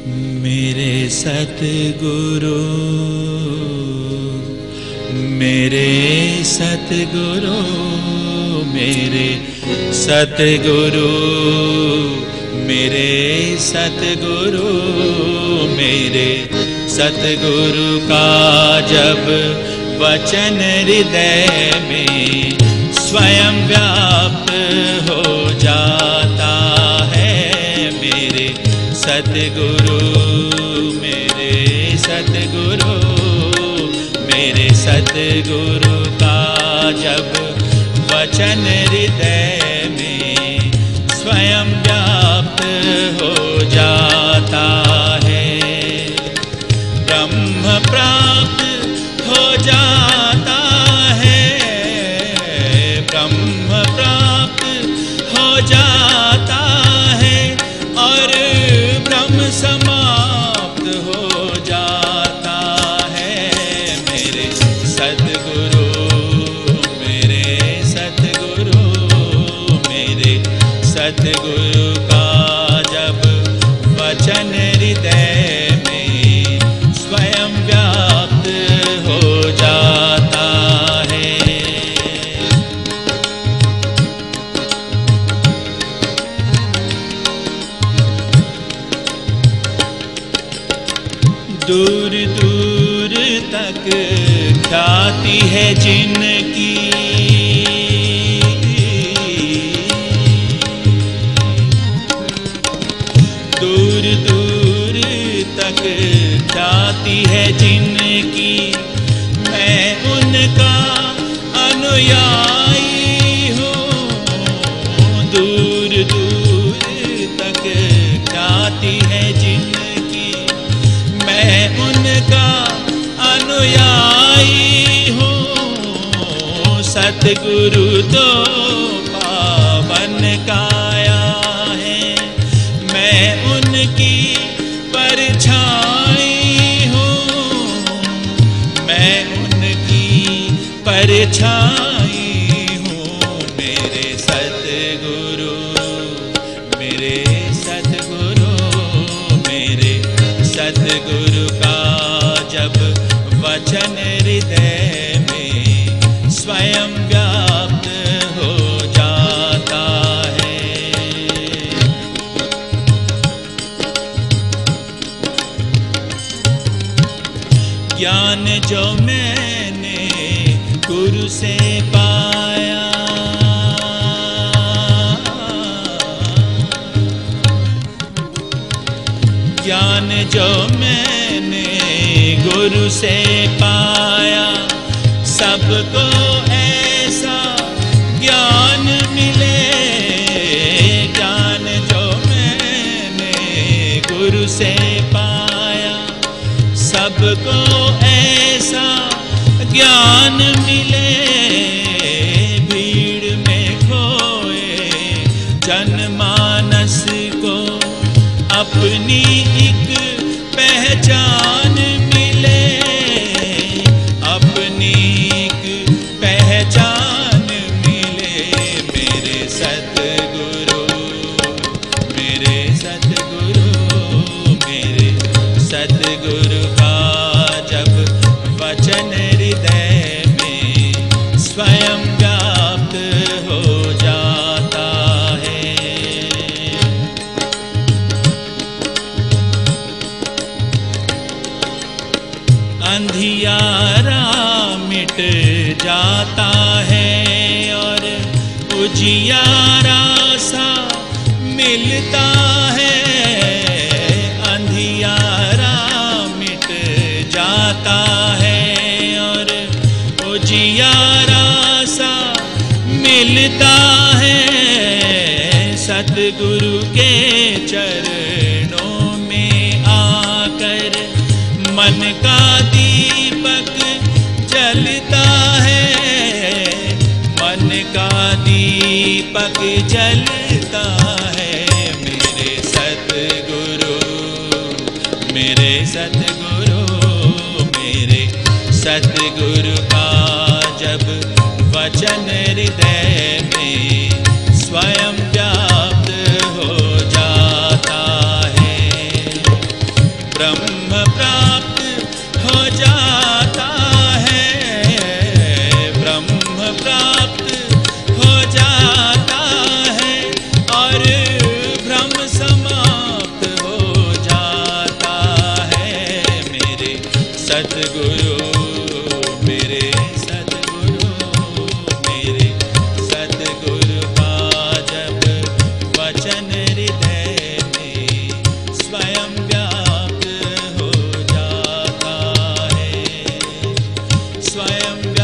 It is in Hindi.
मेरे सतगुरु, मेरे सतगुरु, मेरे सतगुरु, मेरे सतगुरु, मेरे सतगुरु का जब वचन हृदय में स्वयं व्याप्त हो जाता है। मेरे सतगुरु, मेरे सतगुरु, मेरे सतगुरु का जब वचन हृदय में स्वयं व्याप्त हो जाता है। ब्रह्म प्राप्त हो जाता है, ब्रह्म प्राप्त हो जाता है और ब्रह्म समाप्त हो जाता है। मेरे सतगुरु, मेरे सतगुरु, मेरे सतगुरु का जब वचन हृदय में स्वयं व्याप्त हो जाता है। दूर दूर तक ख्याति है जिनकी, दूर दूर तक ख्याति है जिनकी, मैं उनका अनुयायी हूँ। दूर दूर तक ख्याति है जिनकी, मैं उनका अनुयायी हूँ। सतगुरु तो पावन काया है, मैं उनकी परछाई हूँ, मैं उनकी परछाई हूँ। मेरे सतगुरु, मेरे सतगुरु, मेरे सतगुरु का जब वचन हृदय में स्वयं व्याप्त हो जाता है। ज्ञान जो मैंने गुरु से पाया, ज्ञान जो मैंने गुरु से पाया, सबको ऐसा ज्ञान मिले। ज्ञान जो मैंने गुरु से पाया, सबको ऐसा ज्ञान मिले। भीड़ में खोए जनमानस को अपनी एक पहचान मिले, अपनी एक पहचान मिले। मेरे सतगुरु, मेरे सतगुरु, मेरे सतगुरु का जब वचन हृदय में स्वयं व्याप्त हो जाता है। अंधियारा मिट जाता है और उजियारा सा मिलता है। अंधियारा मिट जाता है और उजियारा सा मिलता है। सतगुरु के चरणों में आकर मन का दीपक जलता है, मन का दीपक जलता है। मेरे सतगुरु, मेरे सतगुरु, मेरे सतगुरु का जब वचन हृदय में स्वयं व्याप्त हो जाता है। ब्रह्म प्राप्त हो जाता है, ब्रह्म प्राप्त हो जाता है और भ्रम समाप्त हो जाता है। मेरे सद्गुरु, मेरे सद्गुरु, मेरे सद्गुरु का जब वचन हृदय में स्वयं व्याप्त हो जाता है, स्वयं